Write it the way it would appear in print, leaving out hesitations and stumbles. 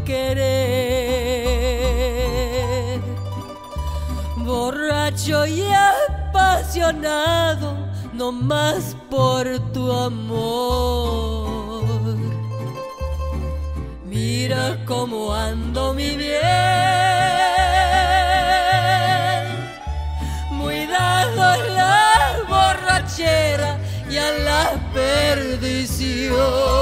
querer. Borracho y apasionado, no más por tu amor. Mira cómo ando, mi bien, muy dado a la borrachera y a la perdición.